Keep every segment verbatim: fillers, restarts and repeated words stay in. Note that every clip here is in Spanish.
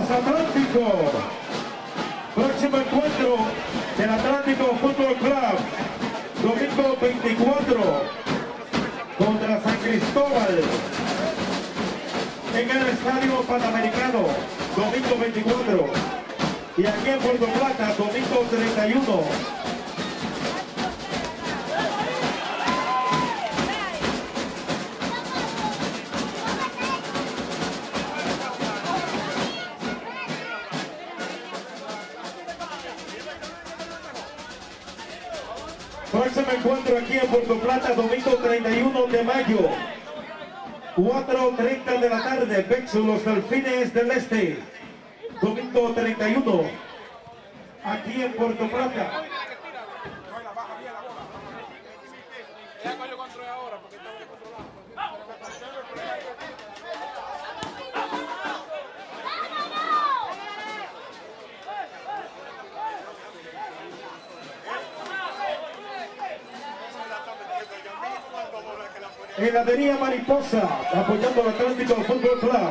Aguas Atlántico. Próximo encuentro del Atlántico Fútbol Club. Domingo veinticuatro contra San Cristóbal en el Estadio Panamericano. Domingo veinticuatro. Y aquí en Puerto Plata, domingo treinta y uno. Próximo encuentro aquí en Puerto Plata, domingo treinta y uno de mayo, cuatro treinta de la tarde, Bexu, los Delfines del Este. Domingo treinta y uno, aquí en Puerto Plata. Heladería Mariposa, apoyando al Atlántico Fútbol Club.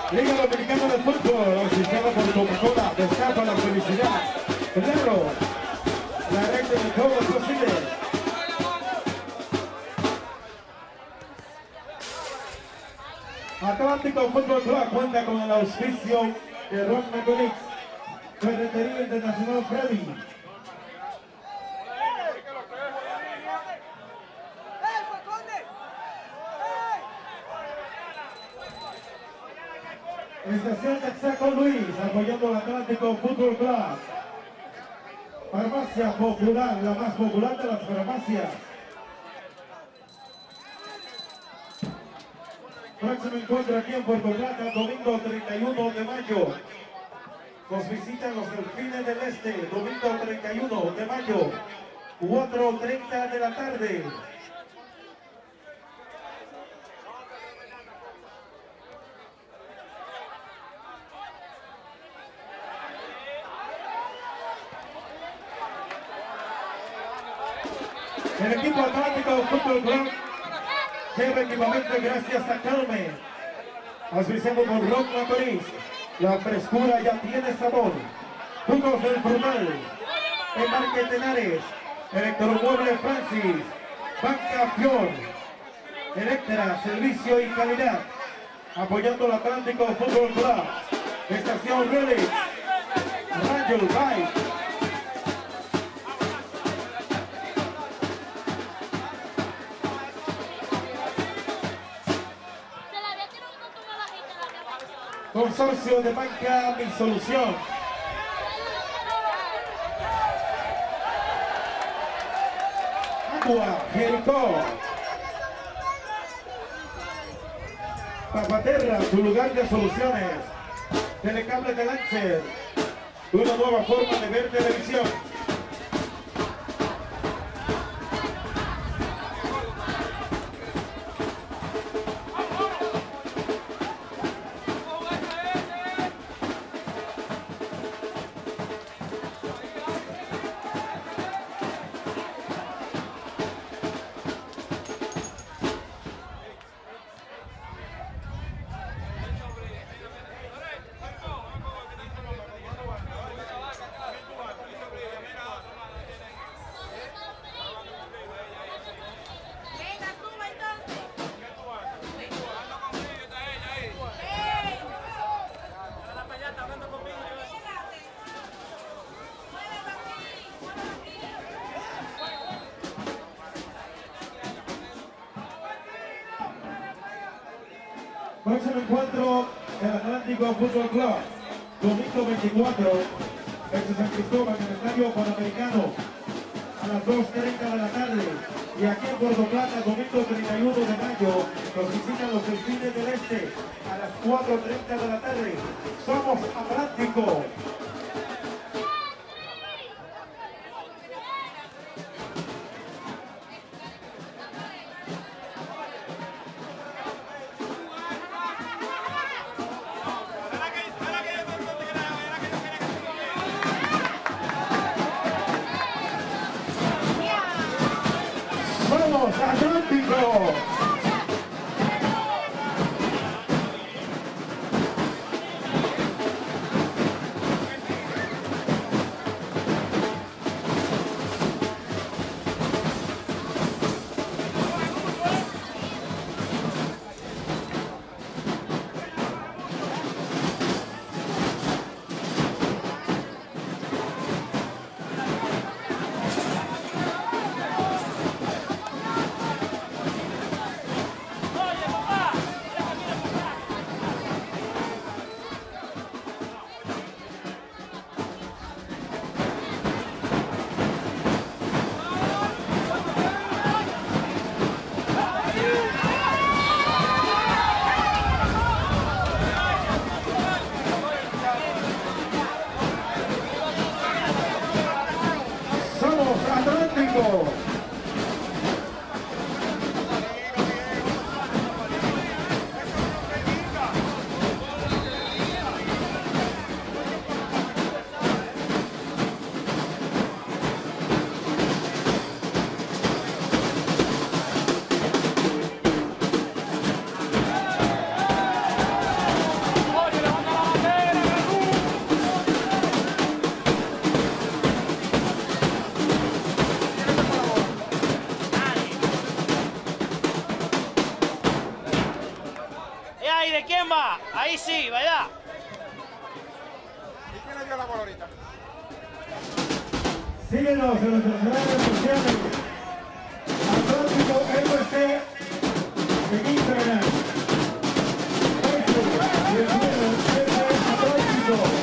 Liga Dominicana de Fútbol, auspiciada por Coca-Cola, destapa la felicidad. Claro, la red de todo es posible. Atlántico Fútbol Club cuenta con el auspicio de Rock Mechanics, Ferretería Internacional Freddy. Estación Texaco Luis, apoyando el Atlántico Fútbol Club. Farmacia Popular, la más popular de las farmacias. Próximo encuentro aquí en Puerto Plata, domingo treinta y uno de mayo. Nos visitan los Delfines del Este, domingo treinta y uno de mayo, cuatro treinta de la tarde. El equipo Atlántico Fútbol Club lleva equipamiento gracias a Carmen. Auspiciado por Rock Macorís. La frescura ya tiene sabor. Jugos del Brutal. Embarque Tenares. Electromueble Francis. Banca Fior. Electra, servicio y calidad. Apoyando el Atlántico Fútbol Club. Estación Relix. Rayo Bike. Consorcio de Banca Mi Solución. Agua Jericó. Papaterra, tu lugar de soluciones. Telecable de Lancer. Una nueva forma de ver televisión. Próximo encuentro del Atlántico Fútbol Club, domingo veinticuatro, en San Cristóbal, en el Estadio Panamericano, a las dos treinta de la tarde. Y aquí en Puerto Plata, domingo treinta y uno de mayo, nos visitan los Delfines del Este, a las cuatro treinta de la tarde. Somos Atlántico. ¡Vamos, Atlántico! Mire, ¿quién va? Ahí sí, ¿verdad? ¿Y quién le dio la bola ahorita? Síguenos en nuestras redes sociales. Atlántico R C en Instagram. Facebook y el Twitter es Atlántico.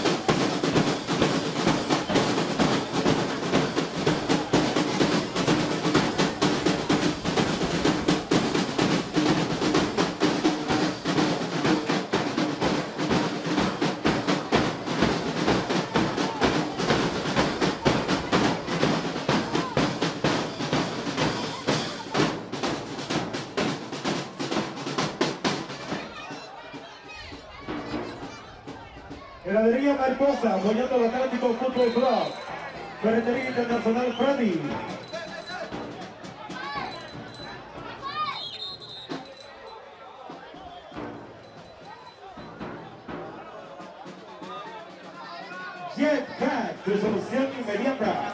Heladería Mariposa, apoyando al Atlántico Fútbol Club. Ferretería Internacional Freddy. Jetpack, tu solución inmediata.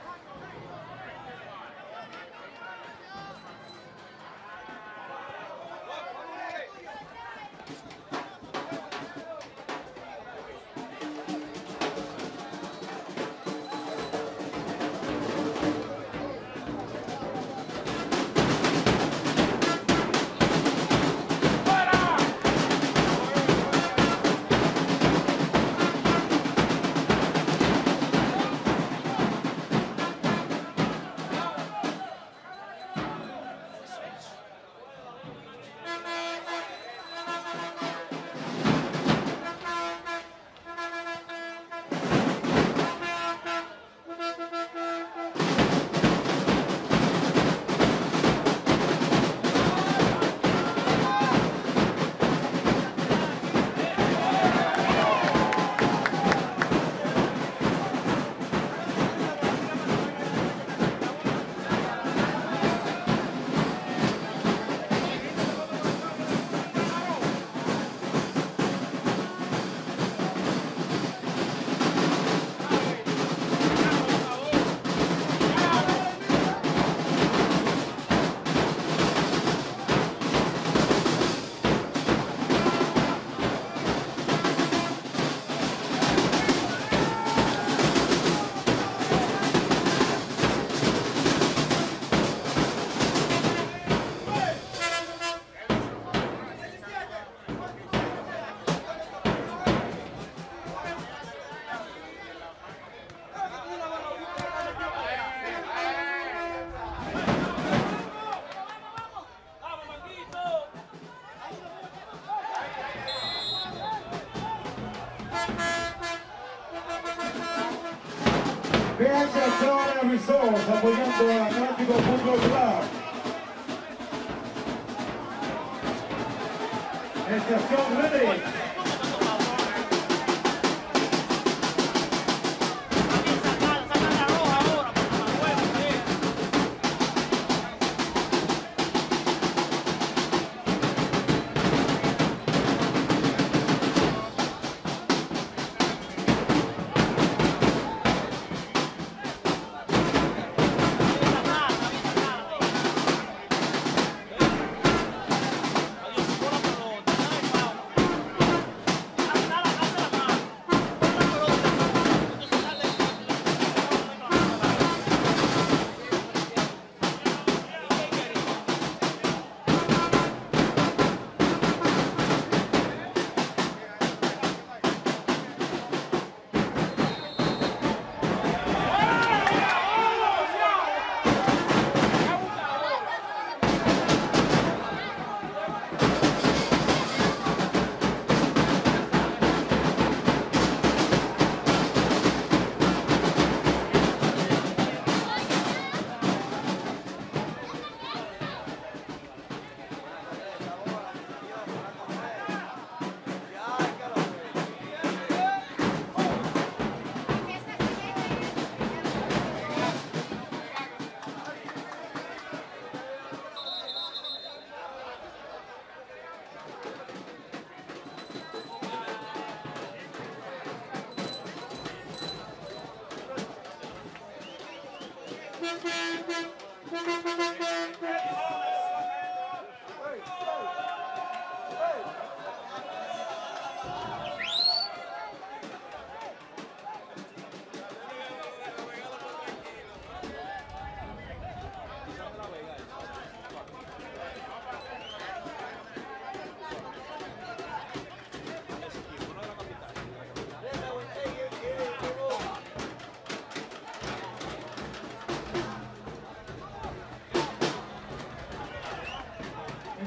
B H Florida Resorts apoyando al Atlántico Fútbol Club. Estación Ready.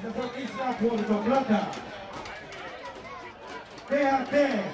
Organización Isla Puerto Plata. T A T.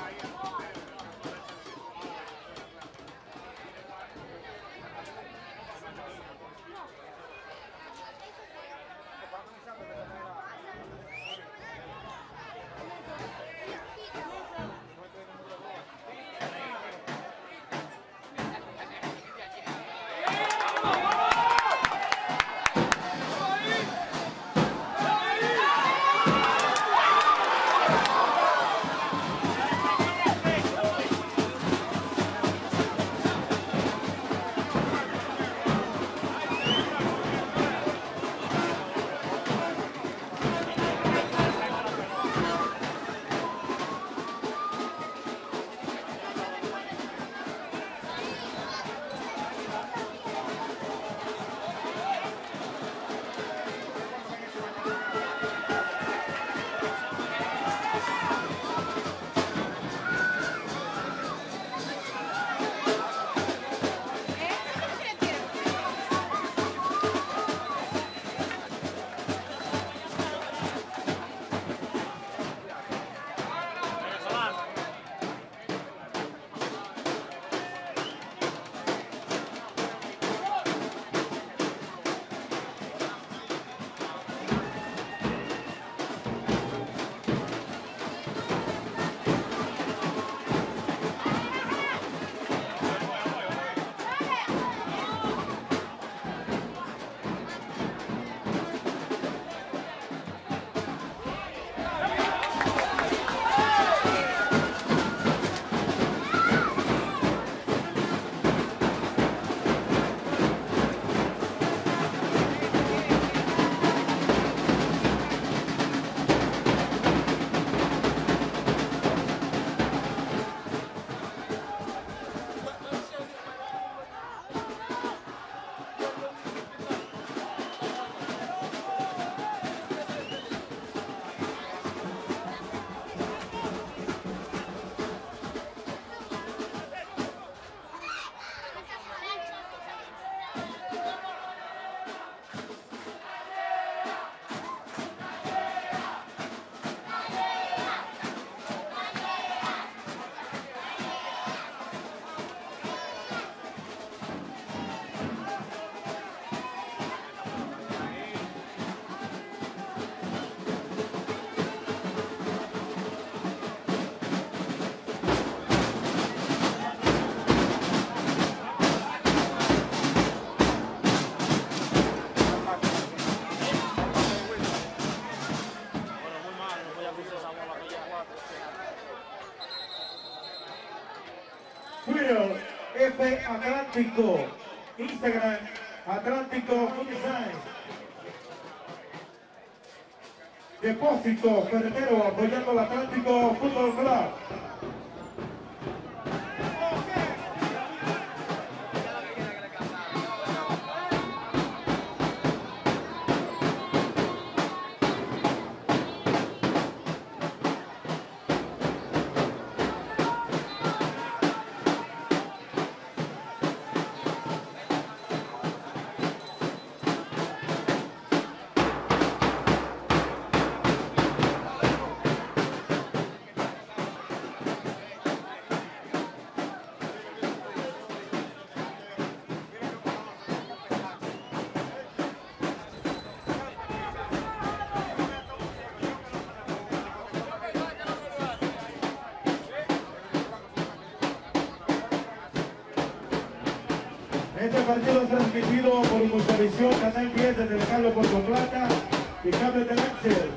Twitter, F Atlántico, Instagram, Atlántico Futsal. Depósito Ferretero apoyando al Atlántico Fútbol Club. Este partido es transmitido por Multivisión, Canal diez desde el Cable Puerto Plata y Cable del Axel.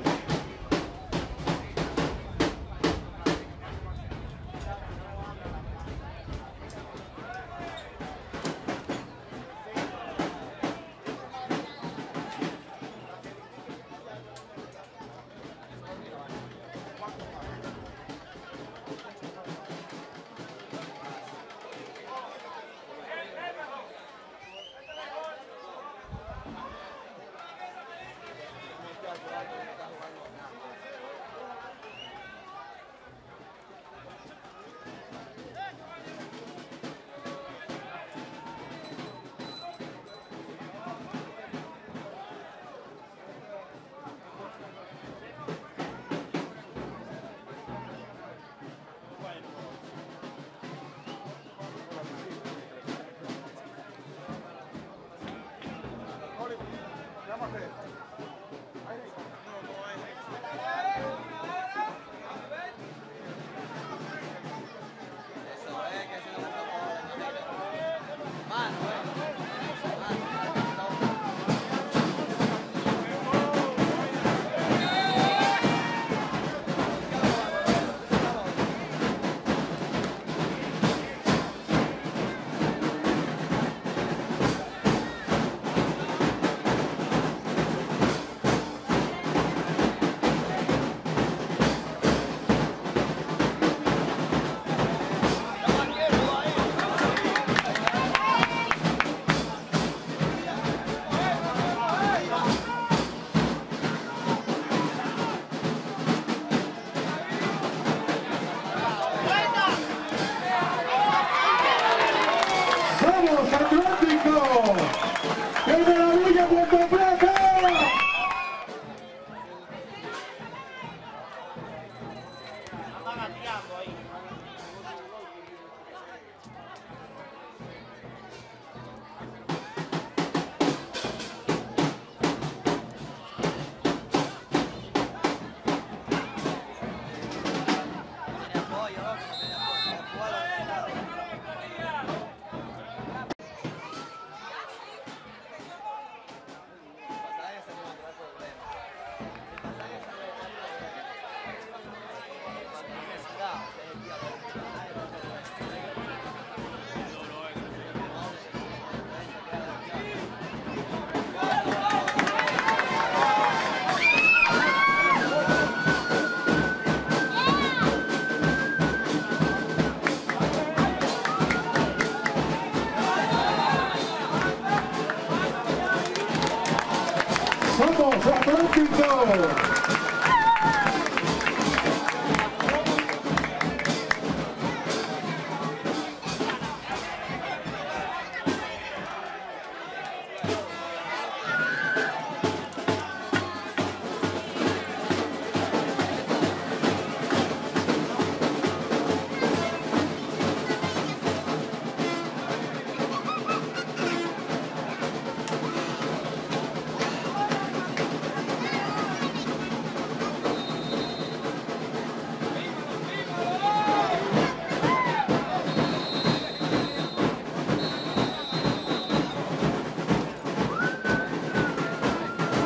¡Vamos, Atlántico!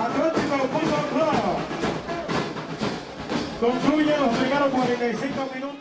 Concluye los primeros cuarenta y cinco minutos.